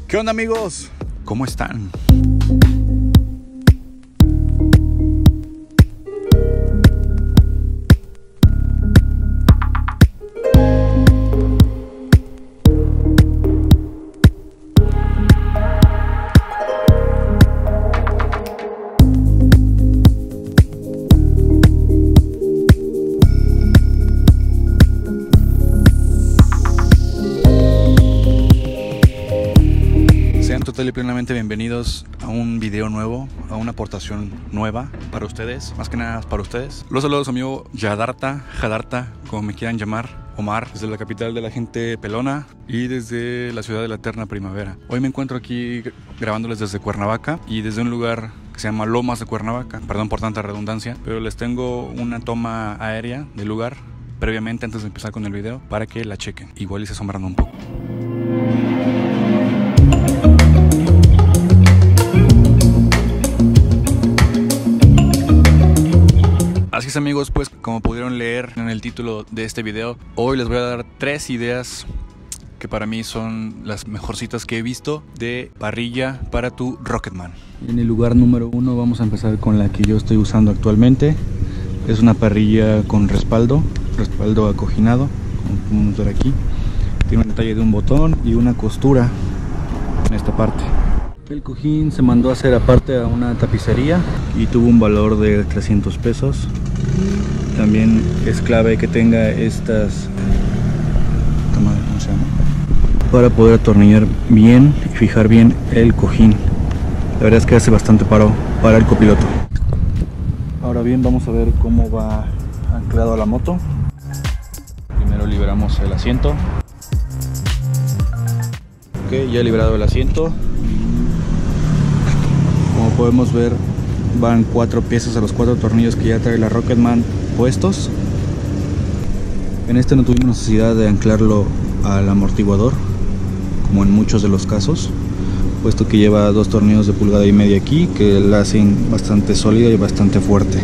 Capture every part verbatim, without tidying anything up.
¿Qué onda, amigos? ¿Cómo están? Total y plenamente bienvenidos a un video nuevo, a una aportación nueva para ustedes, más que nada para ustedes. Los saludos a mi amigo Yadarta, Jadarta, como me quieran llamar, Omar, desde la capital de la gente pelona y desde la ciudad de la eterna primavera. Hoy me encuentro aquí grabándoles desde Cuernavaca y desde un lugar que se llama Lomas de Cuernavaca, perdón por tanta redundancia, pero les tengo una toma aérea del lugar previamente antes de empezar con el video para que la chequen, igual y se asombran un poco. Así es, amigos, pues como pudieron leer en el título de este video, hoy les voy a dar tres ideas que para mí son las mejorcitas que he visto de parrilla para tu Rocketman. En el lugar número uno vamos a empezar con la que yo estoy usando actualmente. Es una parrilla con respaldo, respaldo acoginado, como podemos ver aquí. Tiene un detalle de un botón y una costura en esta parte. El cojín se mandó a hacer aparte a una tapicería y tuvo un valor de trescientos pesos. También es clave que tenga estas, ¿cómo se llama? Para poder atornillar bien y fijar bien el cojín. La verdad es que hace bastante paro para el copiloto. Ahora bien, vamos a ver cómo va anclado a la moto. Primero liberamos el asiento. Ok, ya he liberado el asiento. Como podemos ver, van cuatro piezas a los cuatro tornillos que ya trae la Rocketman puestos. En este no tuvimos necesidad de anclarlo al amortiguador, como en muchos de los casos, puesto que lleva dos tornillos de pulgada y media aquí que la hacen bastante sólida y bastante fuerte.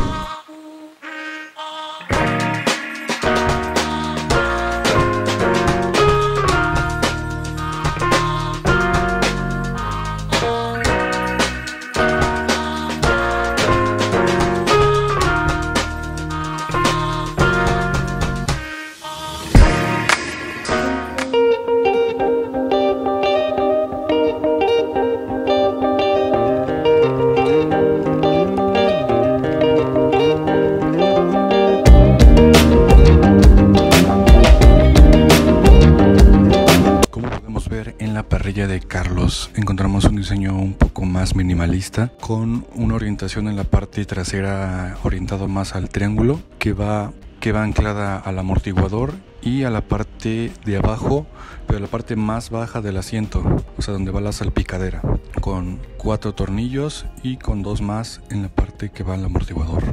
En la parrilla de Carlos encontramos un diseño un poco más minimalista, con una orientación en la parte trasera orientado más al triángulo, que va, que va anclada al amortiguador y a la parte de abajo, pero la parte más baja del asiento, o sea donde va la salpicadera, con cuatro tornillos y con dos más en la parte que va al amortiguador.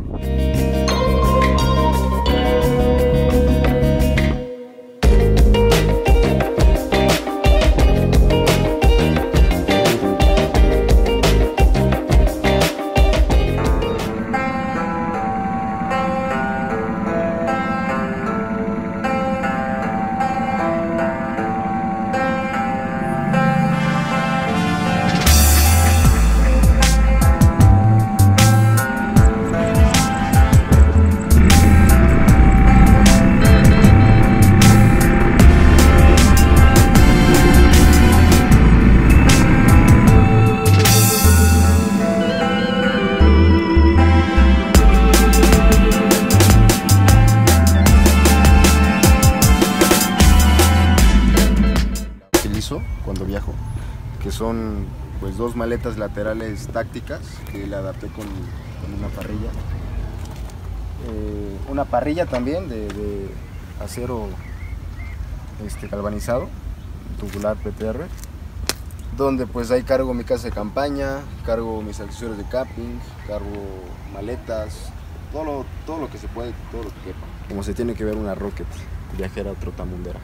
Cuando viajo, que son pues dos maletas laterales tácticas que le adapté con, con una parrilla, eh, una parrilla también de, de acero este, galvanizado, tubular P T R, donde pues ahí cargo mi casa de campaña, cargo mis accesorios de camping, cargo maletas, todo lo, todo lo que se puede, todo lo que quepa, como se tiene que ver una Rocket viajera trotamundera.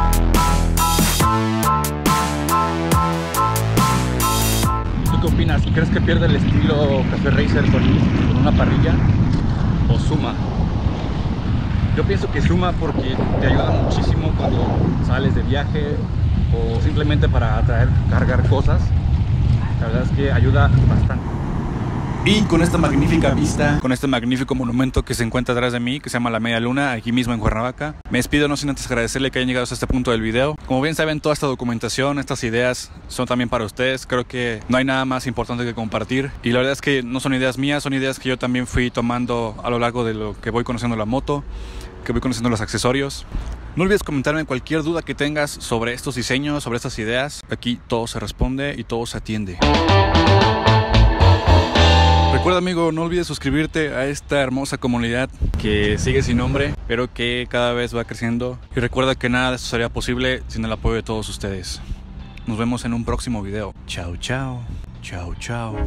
¿Tú qué opinas? ¿crees que pierde el estilo Café Racer con, con una parrilla o suma? Yo pienso que suma porque te ayuda muchísimo cuando sales de viaje o simplemente para traer, cargar cosas. La verdad es que ayuda bastante. Y con esta magnífica vista, con este magnífico monumento que se encuentra atrás de mí, que se llama la Media Luna, aquí mismo en Cuernavaca, me despido no sin antes agradecerle que hayan llegado hasta este punto del video. Como bien saben, toda esta documentación, estas ideas son también para ustedes. Creo que no hay nada más importante que compartir. Y la verdad es que no son ideas mías, son ideas que yo también fui tomando a lo largo de lo que voy conociendo la moto, que voy conociendo los accesorios. No olvides comentarme cualquier duda que tengas sobre estos diseños, sobre estas ideas. Aquí todo se responde y todo se atiende. Recuerda, amigo, no olvides suscribirte a esta hermosa comunidad que sigue sin nombre, pero que cada vez va creciendo. Y recuerda que nada de esto sería posible sin el apoyo de todos ustedes. Nos vemos en un próximo video. Chao, chao. Chao, chao.